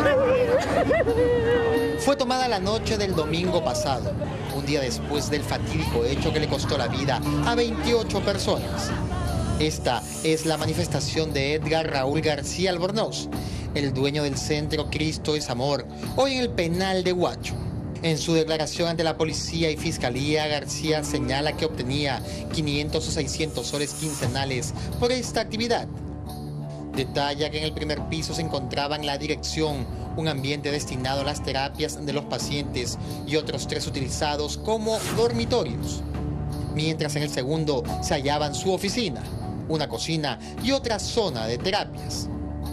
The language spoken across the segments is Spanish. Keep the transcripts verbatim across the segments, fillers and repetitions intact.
Fue tomada la noche del domingo pasado, un día después del fatídico hecho que le costó la vida a veintiocho personas. Esta es la manifestación de Edgar Raúl García Albornoz, el dueño del centro Cristo es Amor, hoy en el penal de Huacho. En su declaración ante la policía y fiscalía, García señala que obtenía quinientos o seiscientos soles quincenales por esta actividad. Detalla que en el primer piso se encontraban la dirección, un ambiente destinado a las terapias de los pacientes y otros tres utilizados como dormitorios. Mientras en el segundo se hallaban su oficina, una cocina y otra zona de terapias.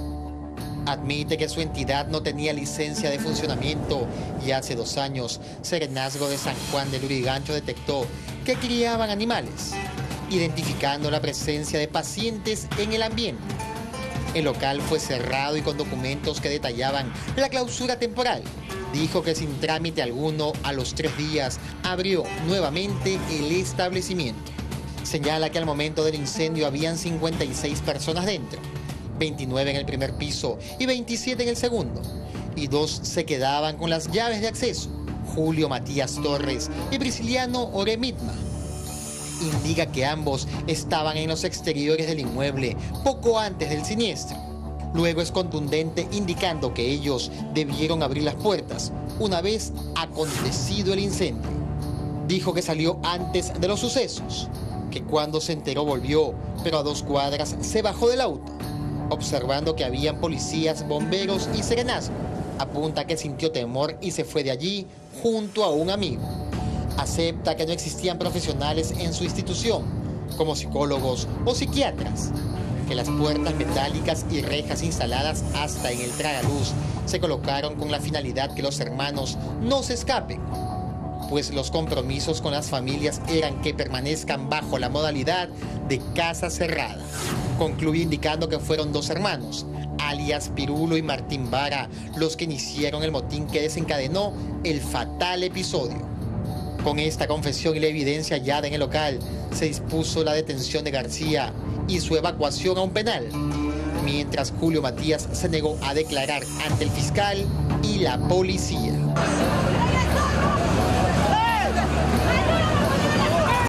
Admite que su entidad no tenía licencia de funcionamiento y hace dos años Serenazgo de San Juan de Lurigancho detectó que criaban animales, identificando la presencia de pacientes en el ambiente. El local fue cerrado y con documentos que detallaban la clausura temporal. Dijo que sin trámite alguno, a los tres días abrió nuevamente el establecimiento. Señala que al momento del incendio habían cincuenta y seis personas dentro, veintinueve en el primer piso y veintisiete en el segundo, y dos se quedaban con las llaves de acceso, Julio Matías Torres y Prisciliano Oremitma. Indica que ambos estaban en los exteriores del inmueble poco antes del siniestro. Luego es contundente indicando que ellos debieron abrir las puertas una vez acontecido el incendio. Dijo que salió antes de los sucesos, que cuando se enteró volvió, pero a dos cuadras se bajó del auto, observando que habían policías, bomberos y serenazgo. Apunta que sintió temor y se fue de allí junto a un amigo. Acepta que no existían profesionales en su institución, como psicólogos o psiquiatras, que las puertas metálicas y rejas instaladas hasta en el tragaluz se colocaron con la finalidad que los hermanos no se escapen, pues los compromisos con las familias eran que permanezcan bajo la modalidad de casa cerrada. Concluye indicando que fueron dos hermanos, alias Pirulo y Martín Vara, los que iniciaron el motín que desencadenó el fatal episodio. Con esta confesión y la evidencia hallada en el local, se dispuso la detención de García y su evacuación a un penal, mientras Julio Matías se negó a declarar ante el fiscal y la policía.